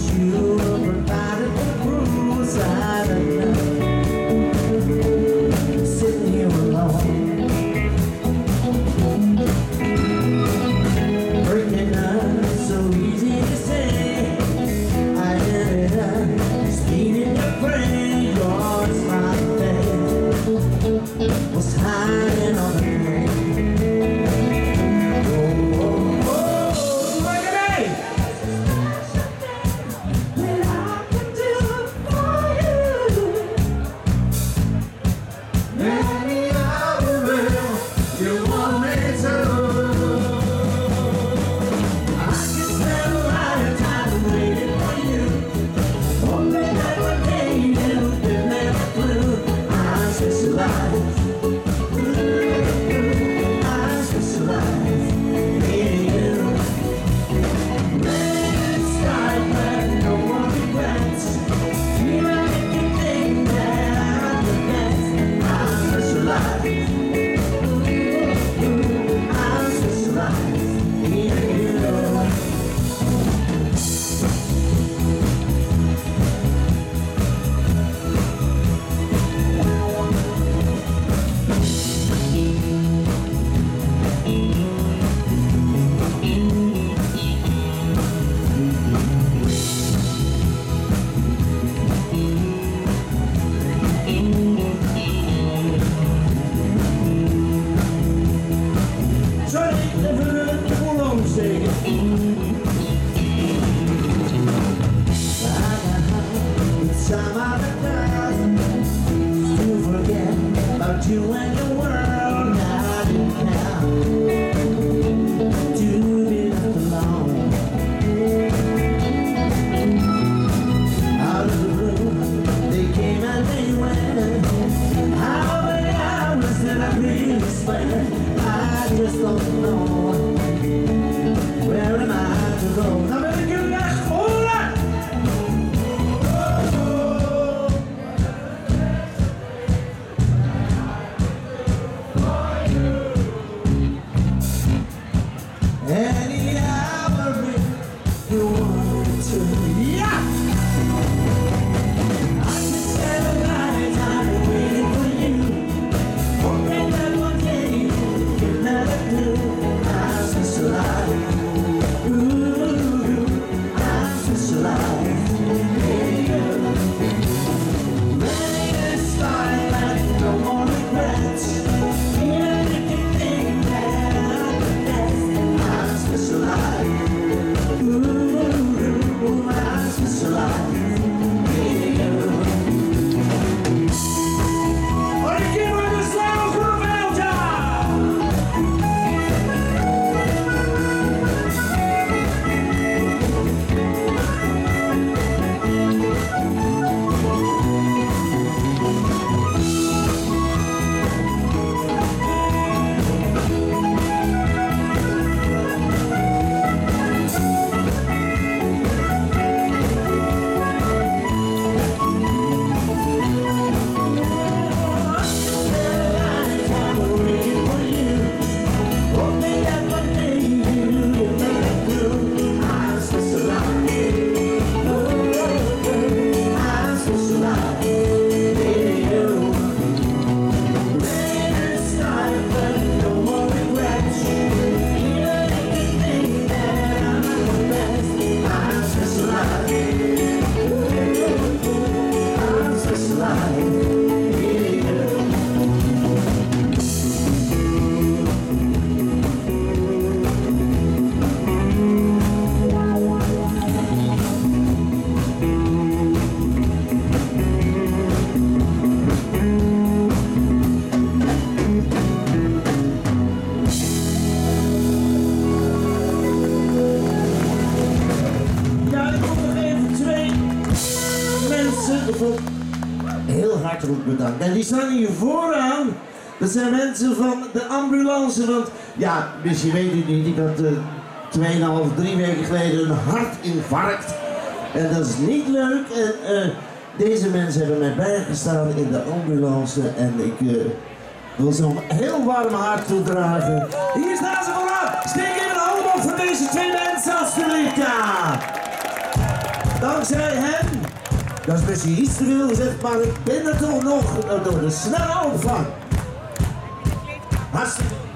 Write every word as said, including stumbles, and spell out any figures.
Heel hartelijk bedankt. En die staan hier vooraan. Dat zijn mensen van de ambulance. Want ja, misschien weet u niet, ik had uh, tweeënhalf, drie weken geleden een hartinfarct. En dat is niet leuk. En uh, deze mensen hebben mij bijgestaan in de ambulance. En ik uh, wil ze een heel warm hart toedragen. Hier staan ze vooraan. Steek even een hand op voor deze twee mensen, alsjeblieft. Ja. Dank dankzij hem, dat is misschien iets te veel gezegd, maar ik ben er toch nog door de snelle opvang. Hartstikke.